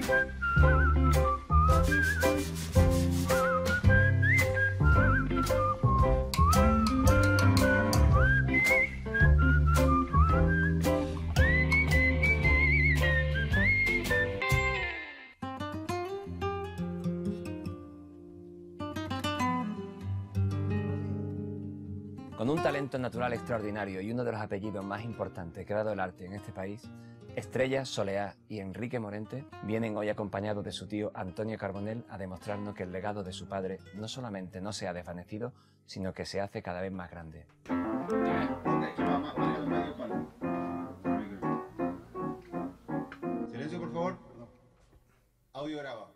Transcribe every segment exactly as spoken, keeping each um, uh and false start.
Con un talento natural extraordinario y uno de los apellidos más importantes que ha dado el arte en este país, Estrella Soleá y Enrique Morente vienen hoy acompañados de su tío Antonio Carbonell a demostrarnos que el legado de su padre no solamente no se ha desvanecido, sino que se hace cada vez más grande. Silencio, por favor. Audio graba.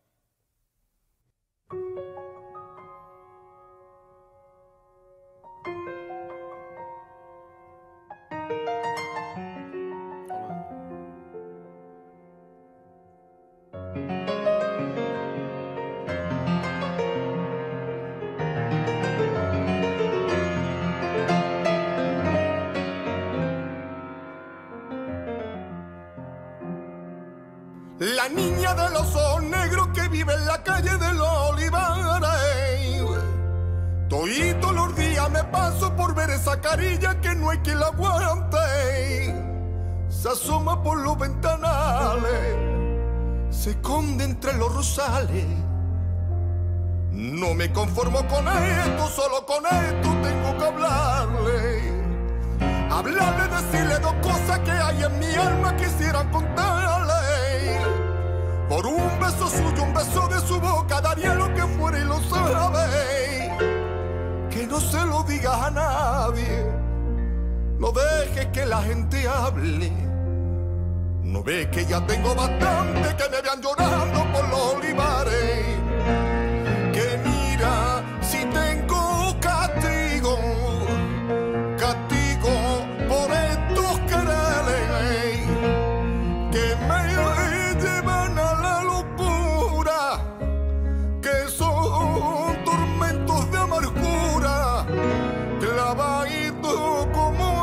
La niña de los ojos negros que vive en la calle de los Olivares. Todito los días me paso por ver esa carilla que no hay quien la aguante. Se asoma por los ventanales, se esconde entre los rosales. No me conformo con esto, solo con esto tengo que hablarle. Hablarle, decirle dos cosas que hay en mi alma, quisiera contarle. Por un beso suyo, un beso de su boca, daría lo que fuera y lo sabe. Que no se lo digas a nadie, no dejes que la gente hable. No ves que ya tengo bastante que me vean llorando por los olivares. Que mira, si tengo castigo, castigo por estos quereres que me llevan a la locura, que son tormentos de amargura, clavadito como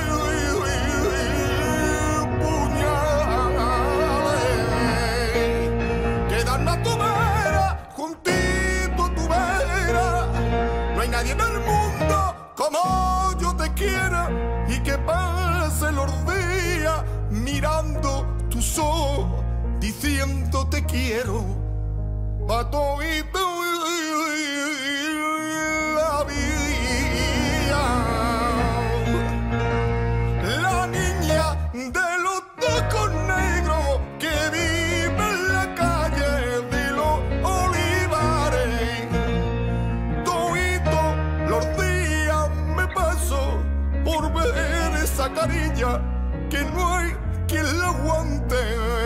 puñales. Quedarme a tu vera, juntito a tu vera. No hay nadie en el mundo como yo te quiera, y que pase los días mirando tus ojos, diciendo te quiero, pa' todito la vida. La niña de los tacos negros que vive en la calle de los Olivares. Todito los días me paso por ver esa carilla que no hay quien la aguante.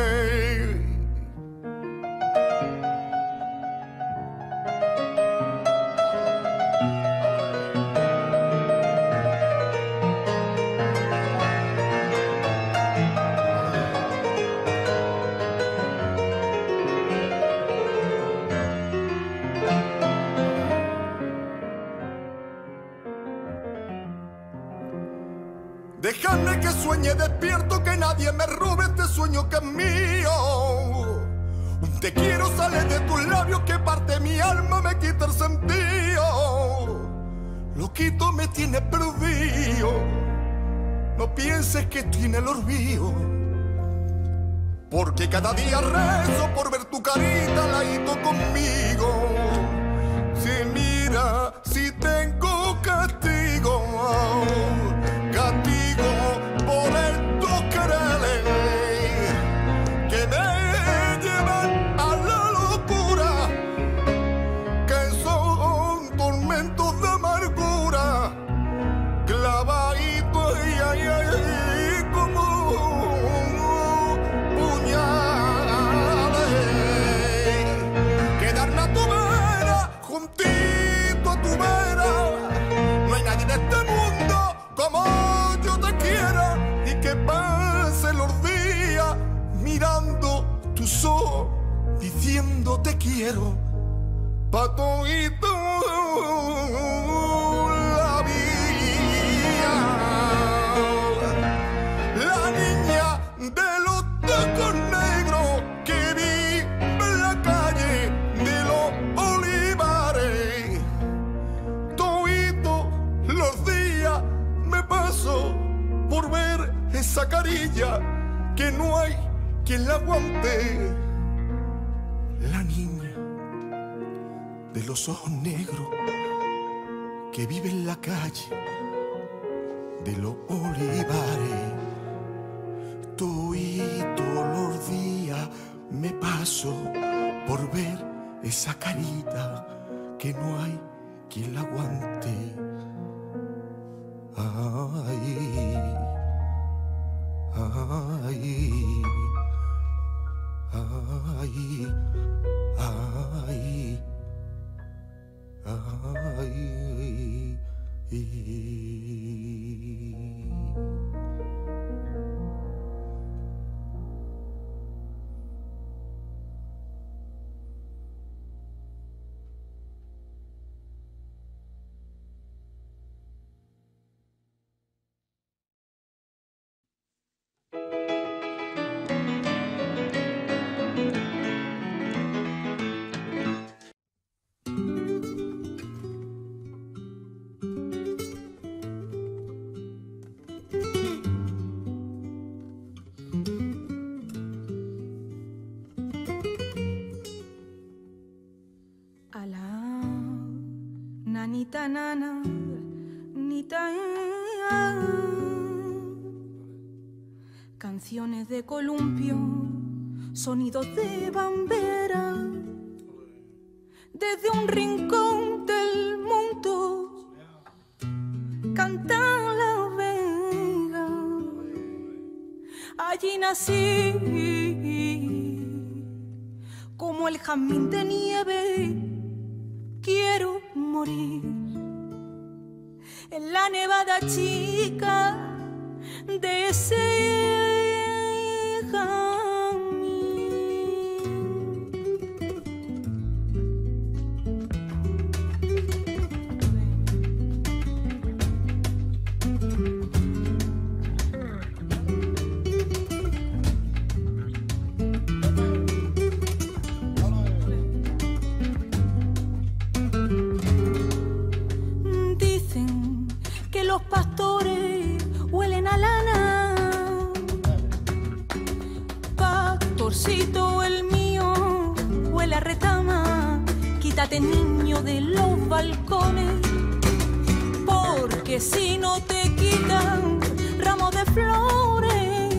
Déjame que sueñe despierto, que nadie me robe este sueño que es mío. Un te quiero sale de tus labios que parte mi alma, me quita el sentido. Loquito me tiene perdido, no pienses que estoy en el olvido. Porque cada día rezo por ver tu carita ladito conmigo. Si mira, si tengo castigo, castigo por estos quereres que me llevan a la locura, que son tormentos de amargura, clavaditos y ay, ay, ay, como puñales. Quedarme a tu vera, juntito a tu vera. No hay nadie en este mundo como yo te quiera, y que pase los días mirando tus ojos, diciendo te quiero, pa' todito la vida. La niña de los tacos negros que vive quien la aguante. La niña de los ojos negros que vive en la calle de los olivares. Todos los días me paso por ver esa carita que no hay quien la aguante. Ay, ay, ay, ay, ay, ay. Nanita nana, nita, canciones de columpio, sonidos de bambera, desde un rincón del mundo canta la vega. Allí nací como el jazmín de nieve. Quiero morir en la nevada chica de ese jazmín. Los pastores huelen a lana, pastorcito el mío huele a retama. Quítate, niño, de los balcones, porque si no te quitan ramos de flores,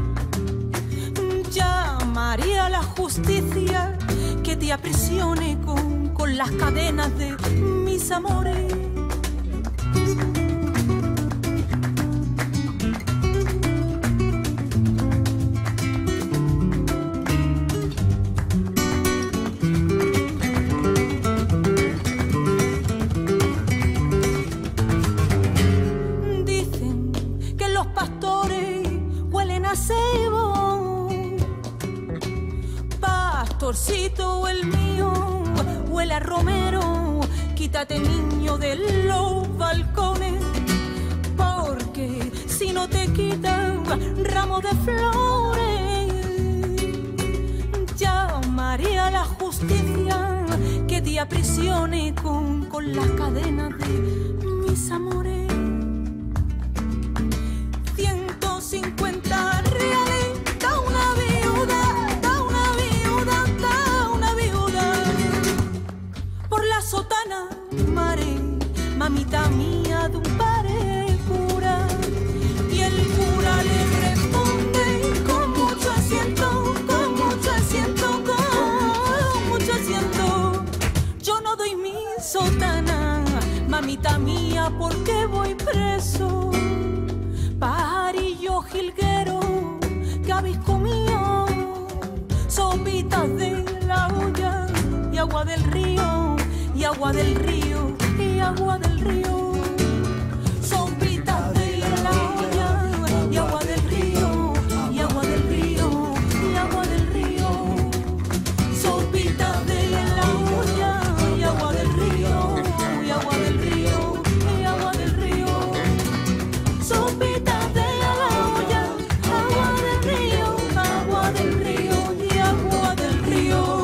llamaría a la justicia que te aprisione con, con las cadenas de mis amores. Pastorcito el mío huele a romero. Quítate, niño, de los balcones, porque si no te quitan ramos de flores, llamaré a la justicia que te aprisione con, con las cadenas de mis amores. ciento cincuenta reales da una viuda, da una viuda, da una viuda por la sotana, mare, mamita mía de un pare cura. Y el cura le responde con mucho asiento, con mucho asiento, con mucho asiento. Yo no doy mi sotana, mamita mía, porque voy preso. Pajarillo jilguero que habéis comido, sopitas de la olla y agua del río, y agua del río, y agua del río. Sopitas de la olla y agua del río, y agua del río, y agua del río. Sopitas de la olla y agua del río, y agua del río, y agua del río. Sopitas de la olla, agua del río, agua del río, y agua del río.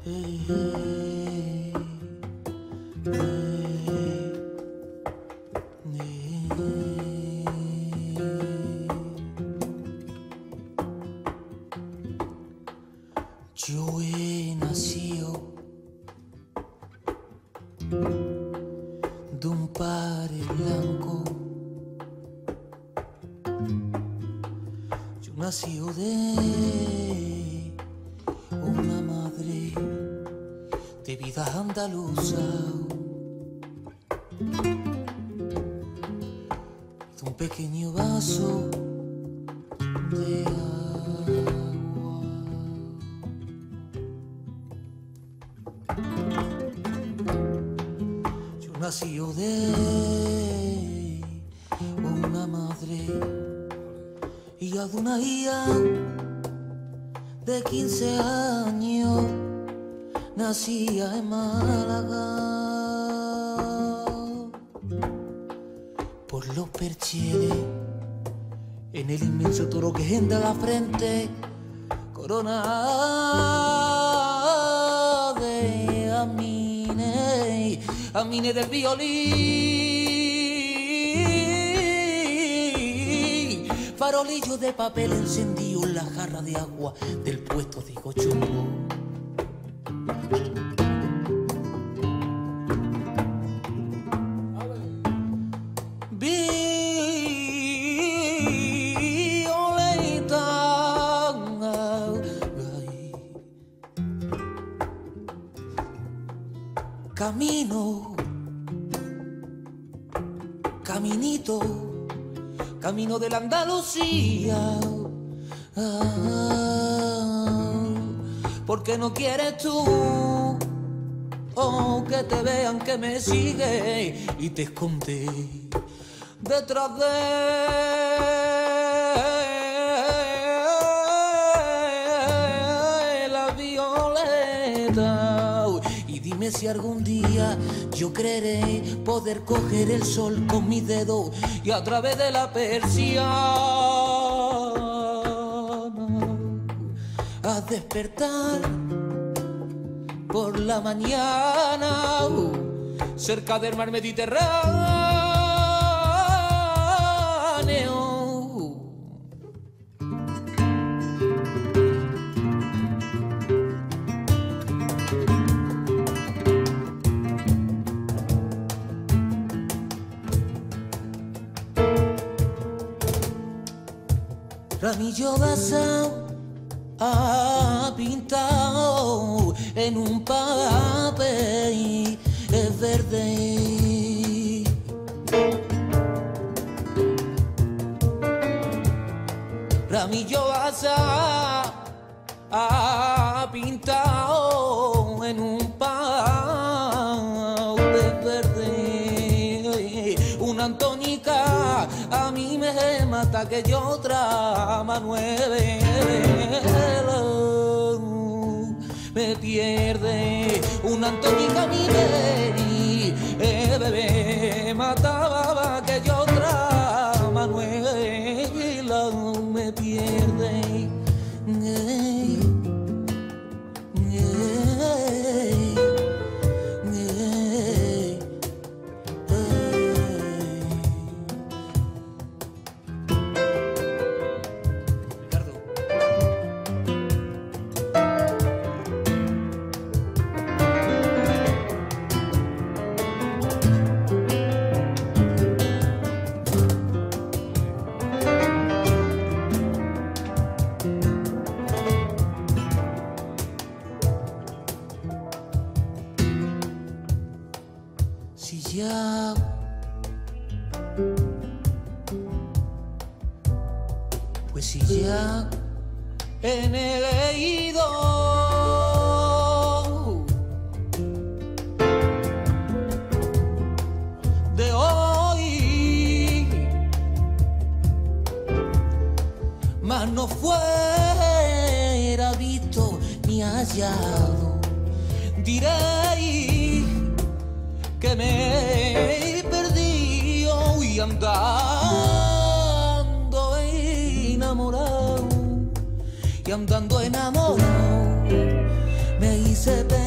Yo he nacido de un padre blanco. Yo nací de una madre de vida andaluza, de un pequeño vaso de agua. Yo nací de una madre y de una hija de quince años, nacía en Málaga. Por los percheles, en el inmenso toro que genda la frente, corona de Amine, Amine del violín, farolillo de papel encendido en la jarra de agua del puesto de Gochumbo. Camino, caminito, camino de la Andalucía. Ah, porque no quieres tú oh, que te vean que me sigue y te esconde detrás de la violeta. Dime si algún día yo creeré poder coger el sol con mis dedos y a través de la persiana a despertar por la mañana cerca del mar Mediterráneo. Ramillo basado ha pintado en un papel verde. Ramillo basado ha pintado en un papel verde. Una Antónica a mí me mata que yo otra Manuel me pierde. Una Antónica a mí me eh, bebé mataba que yo otra Manuel me pierde. Hey, hey, hey. Si ya pues si ya he leído de hoy, mas no fuera visto ni hallado, diréis que me he perdido y andando enamorado, y andando enamorado me hice pensar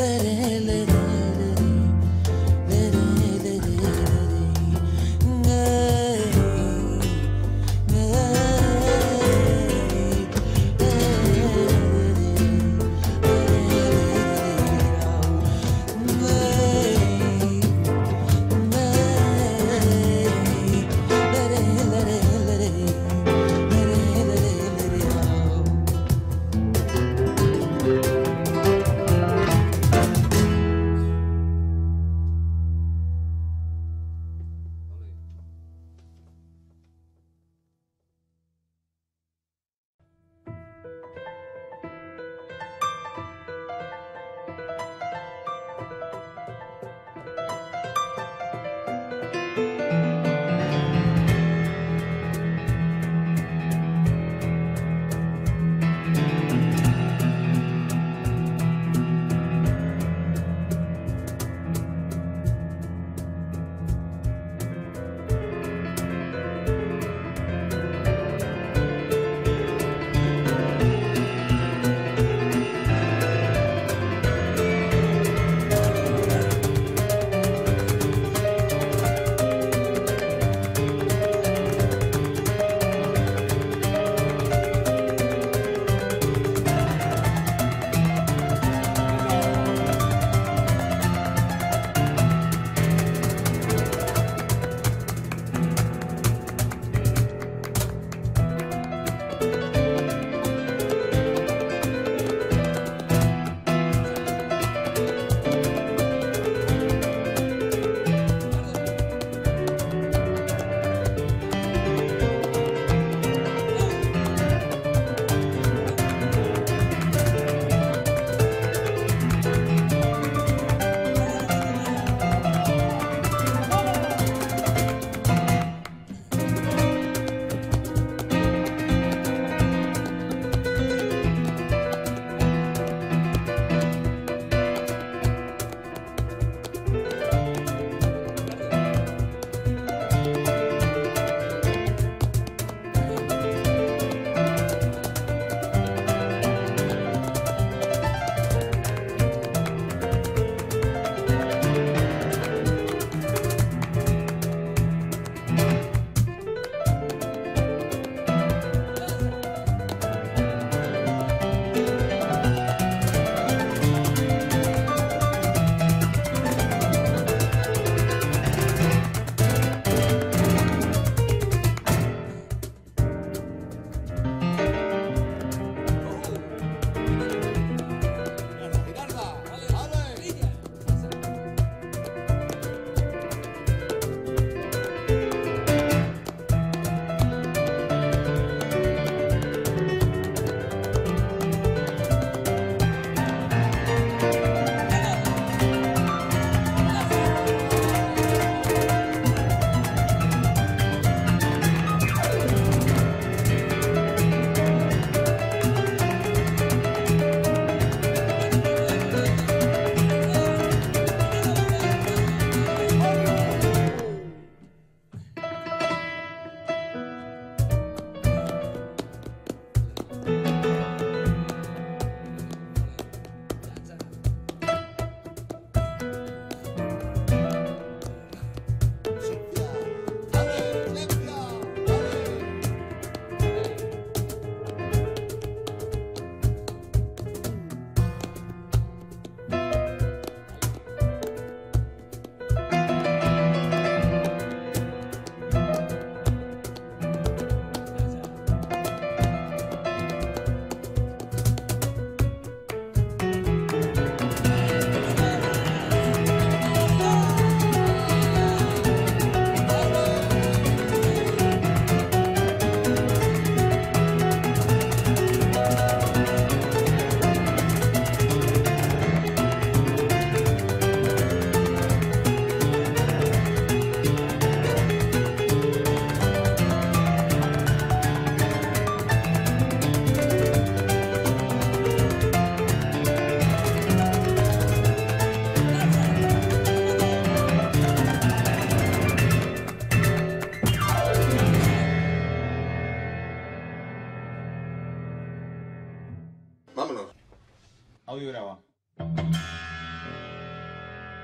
Audio graba.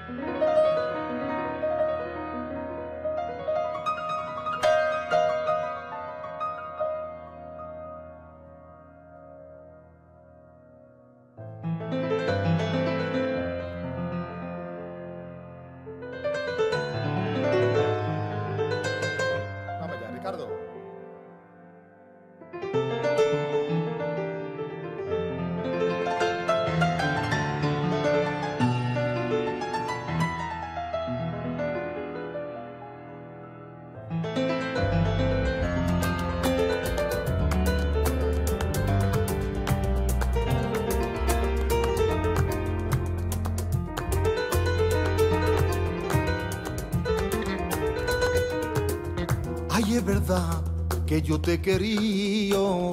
Ay, es verdad que yo te quería,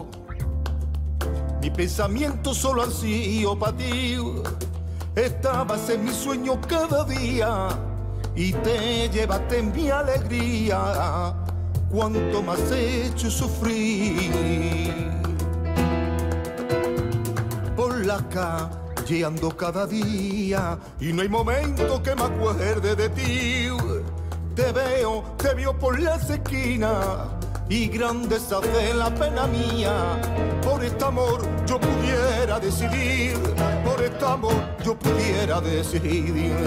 mi pensamiento solo han sido para ti. Estabas en mi sueño cada día y te llevaste en mi alegría. Cuánto me has hecho sufrir. Por la calle ando cada día y no hay momento que me acuerde de ti. Te veo, te veo por las esquinas y grande se hace la pena mía. Por este amor yo pudiera decidir, por este amor yo pudiera decidir.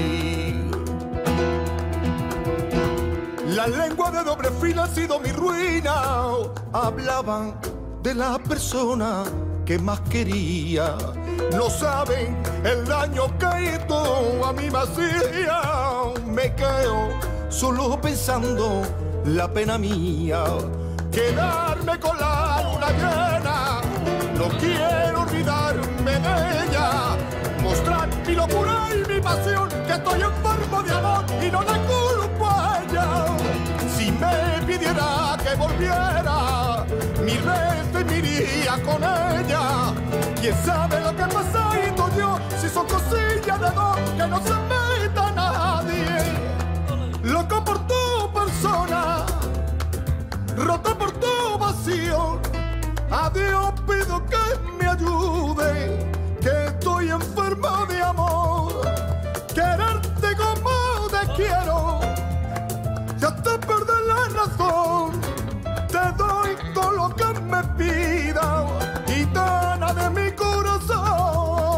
La lengua de doble filo ha sido mi ruina. Hablaban de la persona que más quería. No saben el daño que esto a mí me hacía. Me quedo solo pensando la pena mía. Quedarme con la luna llena, no quiero olvidarme de ella. Mostrar mi locura y mi pasión, que estoy enfermo de amor y no la culpo a ella. Si me pidiera que volviera, mil veces me iría con ella. Quién sabe lo que ha pasado yo, si son cosillas de dos que no se meta nadie. Loco por tu persona, roto por tu vacío. A Dios pido que me ayude, que estoy enfermo de amor. Quererte como te quiero, ya te perdí la razón. Te doy todo lo que me pidas, gitana de mi corazón.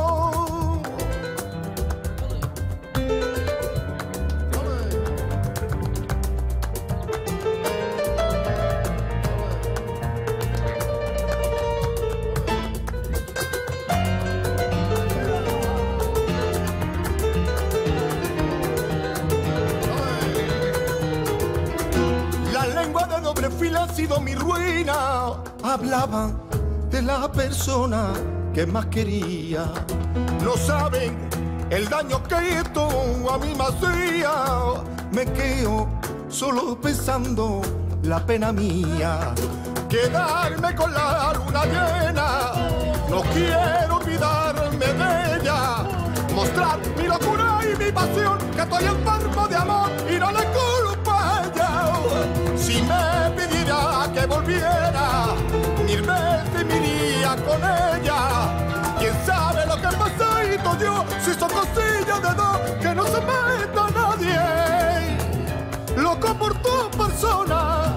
Doble fila ha sido mi ruina. Hablaban de la persona que más quería. No saben el daño que esto a mí me hacía. Me quedo solo pensando la pena mía. Quedarme con la luna llena, no quiero olvidarme de ella. Mostrar mi locura y mi pasión, que estoy enfermo de amor y no le culpo a ella. Si me pidiera que volviera, mil veces me iría con ella. Quién sabe lo que pasa yo, si son cosillas de dos que no se meta nadie. Loco por tu persona,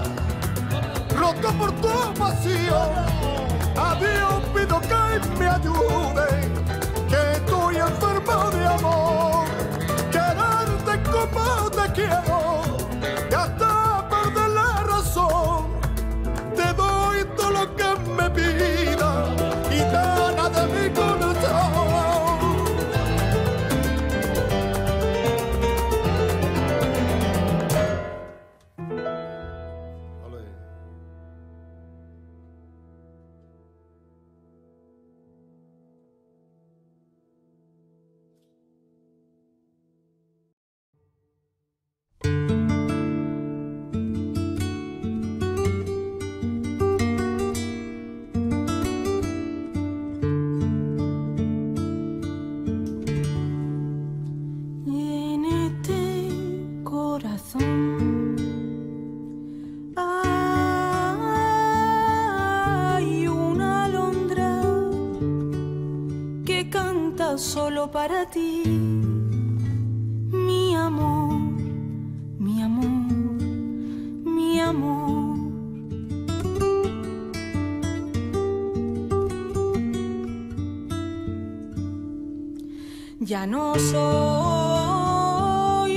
roto por tu pasión. A Dios pido que me ayude, que estoy enfermo de amor. Quererte como te quiero, y hasta perder la razón. Te doy todo lo que me pida, y gana de mi corazón. Solo para ti amor, mi amor, mi amor. Ya no soy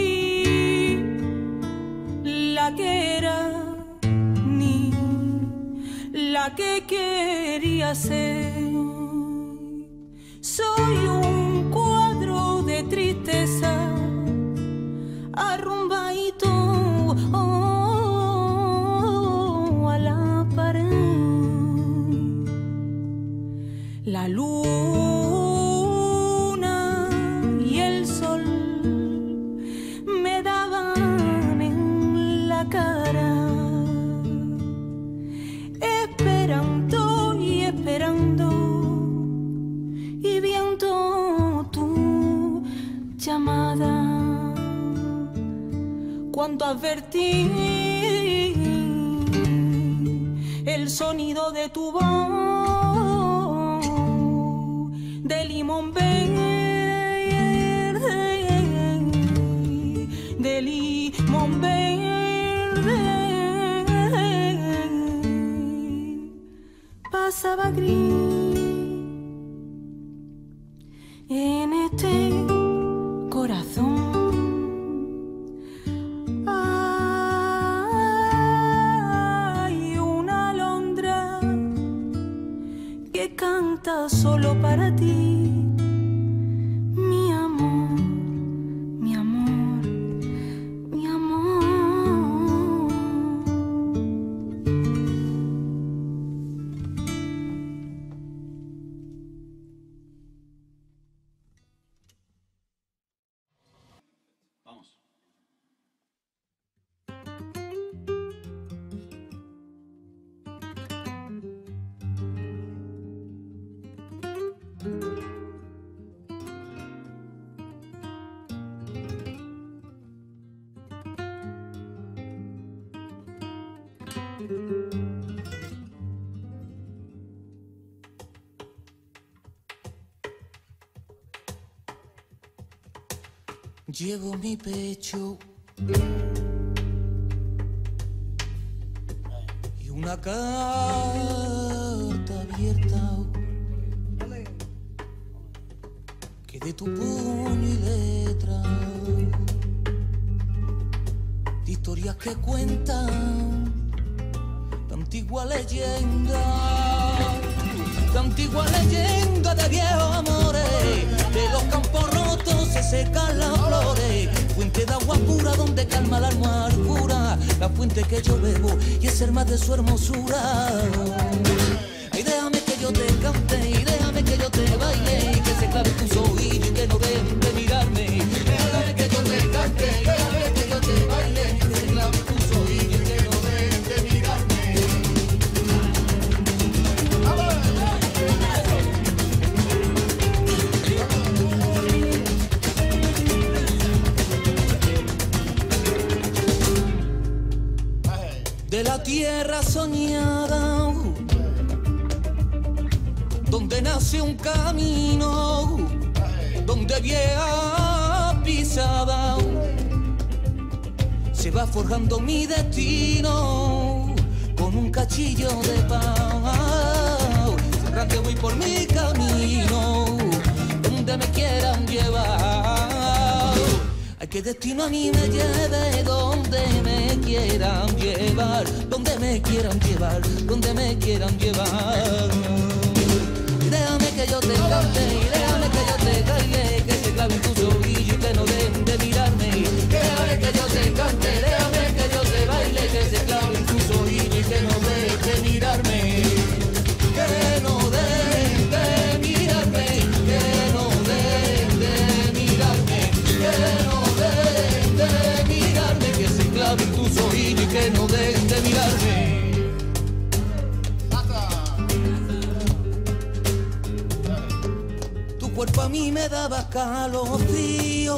la que era ni la que quería ser. Soy un cuadro de tristeza arrumbadito oh, a la pared. La luna y el sol me daban en la cara, esperando y esperando y viendo tu llamada. Cuando advertí el sonido de tu voz de limón verde, de limón verde, pasaba gris en este corazón. Hay una alondra que canta solo para ti, mi amor, mi amor, mi amor. Vamos. Llevo mi pecho y una carta abierta que de tu puño y letra, de historias que cuentan, de antigua leyenda, de antigua leyenda de viejos amores, de los campos rotos se secan las flores, fuente de agua pura donde calma la amargura, la fuente que yo bebo y es el más de su hermosura. Ay, déjame que yo te cante y déjame que yo te baile y que se clave tus oídos y que no dejen de mirarme. Déjame que yo te cante y déjame que yo te baile y que se clave tus oídos y que no dejen de mirarme. De la tierra soñada, donde nace un camino, donde vieja pisada, se va forjando mi destino con un cachillo de pan. Cerrante voy por mi camino, donde me quieran llevar. Ay, que destino a mí me lleve donde me quieran llevar, donde me quieran llevar, donde me quieran llevar. Y déjame que yo te cante, y déjame que yo te baile, que se claven tus oídos y que no dejen de mirarme. Déjame que yo te cante, déjame que yo te baile, que se claven tus oídos y que no dejen de mirarme. Que no dejen de mirarme, que no dejen de mirarme, que no dejen de mirarme, que se claven tus oídos y que no dejen de mirarme. Tu cuerpo a mí me daba calofrío,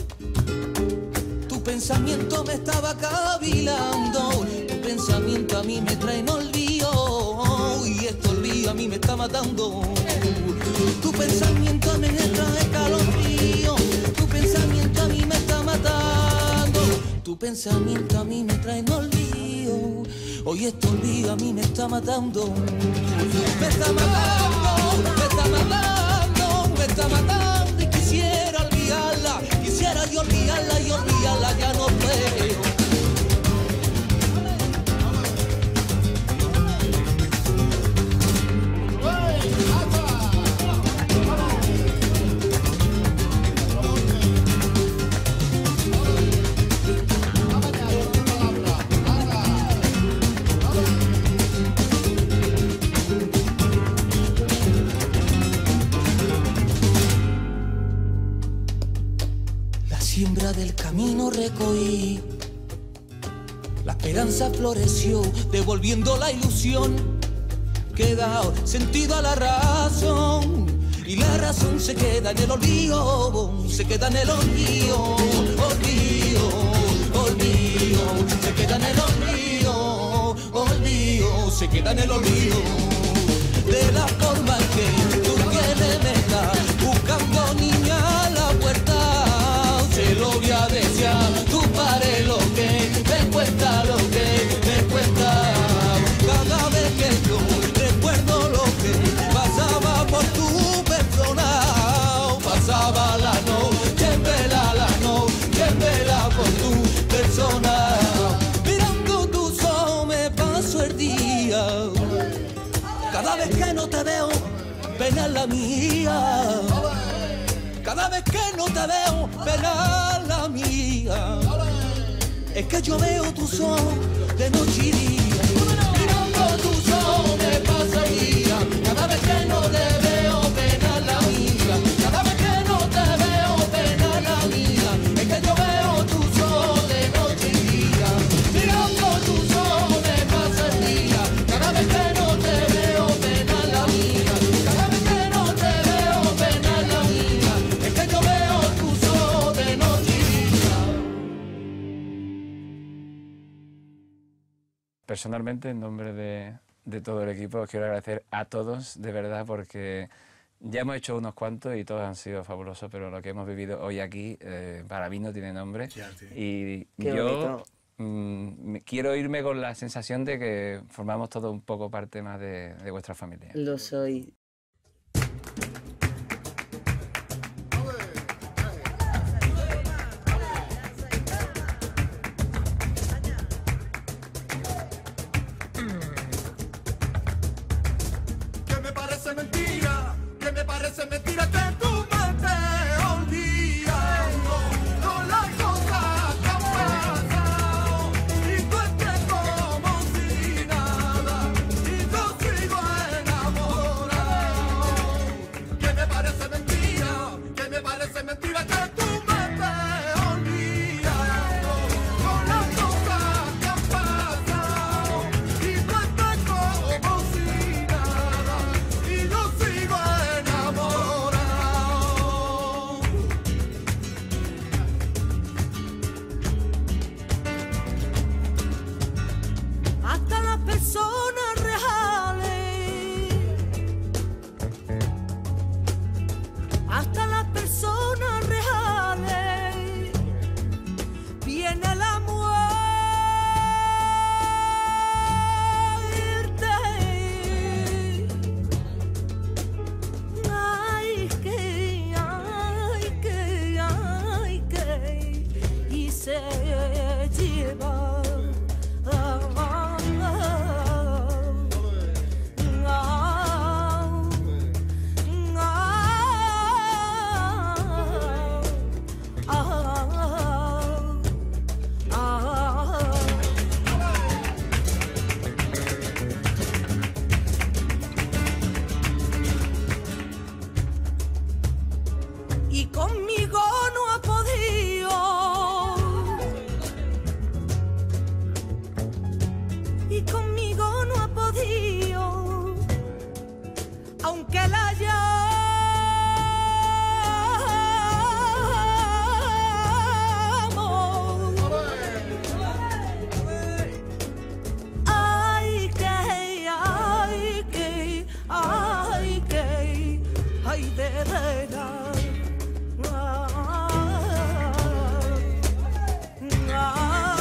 tu pensamiento me estaba cavilando, tu pensamiento a mí me trae en olvido y este olvido a mí me está matando. Tu pensamiento a mí me trae calofrío, tu pensamiento a mí me está matando. Tu pensamiento a mí me trae en olvido. Hoy este olvido a mí me está matando. Me está matando, me está matando, me está matando. Y quisiera olvidarla, quisiera yo olvidarla y olvidarla, ya no puedo. Siembra del camino recogí, la esperanza floreció, devolviendo la ilusión que da sentido a la razón. Y la razón se queda en el olvido, se queda en el olvido, olvido, olvido, se queda en el olvido, olvido, se queda en el olvido. De la forma en que tú tienes meta, buscando niña a la puerta. Se lo voy a desear, tú pare lo que me cuesta, lo que me cuesta. Cada vez que yo recuerdo lo que pasaba por tu persona, pasaba la noche en vela, la noche en vela por tu persona. Mirando tus ojos me paso el día, cada vez que no te veo, pena la mía. Cada vez que no te veo, pena la mía. Es que yo veo tus ojos de noche y día. Mirando tus ojos me pasa el día. Cada vez que no te veo, pena la mía. Cada vez que no te veo, pena la mía. Es que yo veo tus ojos de noche y día. Mirando tus ojos me pasa el día. Cada vez que no te veo, pena la mía. Cada vez que no te veo, pena la mía. Yo veo tus ojos de noche y día. Personalmente, en nombre de, de todo el equipo, os quiero agradecer a todos, de verdad, porque ya hemos hecho unos cuantos y todos han sido fabulosos, pero lo que hemos vivido hoy aquí, eh, para mí no tiene nombre. Y Qué yo mm, quiero irme con la sensación de que formamos todos un poco parte más de, de vuestra familia. Lo soy. Parece mentira que tu mente olvida con las cosas que han pasado y tú estés como si nada y yo sigo enamorado. Que me parece mentira, que me parece mentira que tu mente olvida con las cosas que han pasado y tú estés como si nada y yo sigo enamorado. Hasta las personas reales, hasta las personas reales, viene la muerte. Ay, que, ay, que, ay, que, y se lleva. Y conmigo no ha podido, y conmigo no ha podido, aunque la llamo. Ay, que, ay, que, ay, que, ay, de veras. Ah, ah,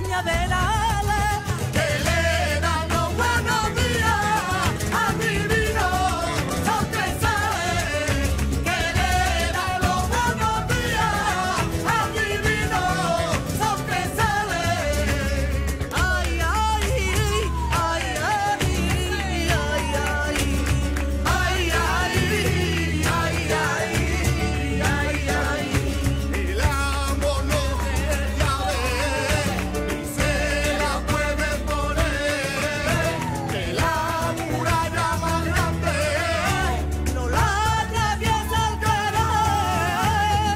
doña de la Ale, que le dan los buenos días a mi vino, son que sabe, que le dan los buenos días a mi vino, son que sabe. Ay, ay, ay, ay, ay, ay, ay, ay, ay, ay, ay, ay. El amor no tiene llave, ni se la puede poner. Que la muralla más grande No la atraviesa el querer.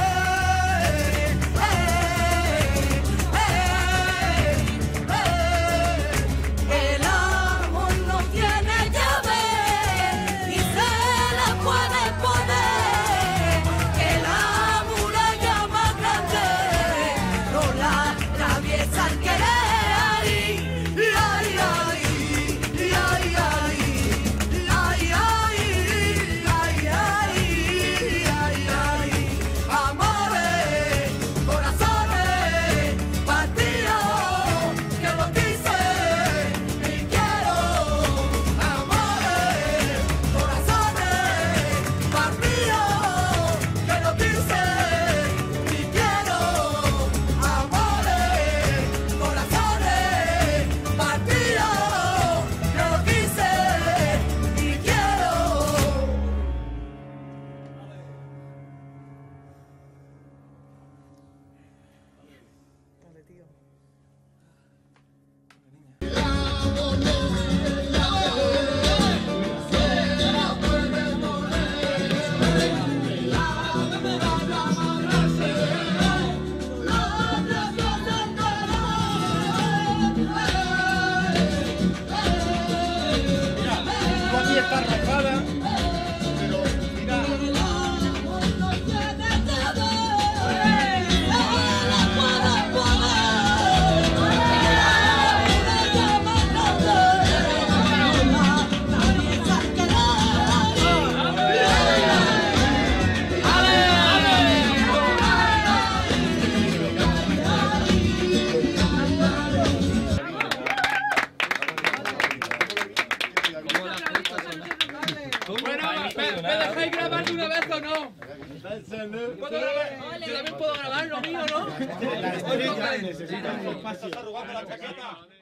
El amor no tiene llave ni se la puede poner. Que la muralla más grande no la atraviesa el querer. Y ay, ay, y ay, ay, y ay, ay, ay, ay, ay, ay. Amores, corazones, partidos, que lo quise y quiero. Amores, corazones, partidos, que lo quise y quiero. Amores, corazones, partidos, que lo quise y quiero. Tú aquí estás raspada, pero mira, Bueno, ¿me, me dejáis grabar de una vez o no? ¿Puedo grabar? Yo también puedo grabar lo mío, ¿no? necesitas un espacio.